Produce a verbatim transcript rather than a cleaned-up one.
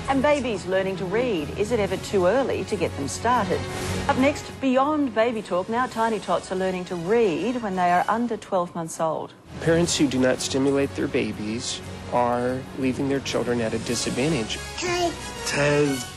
And babies learning to read. Is it ever too early to get them started? Up next, beyond baby talk, now tiny tots are learning to read when they are under twelve months old. Parents who do not stimulate their babies are leaving their children at a disadvantage. Hi. Ted.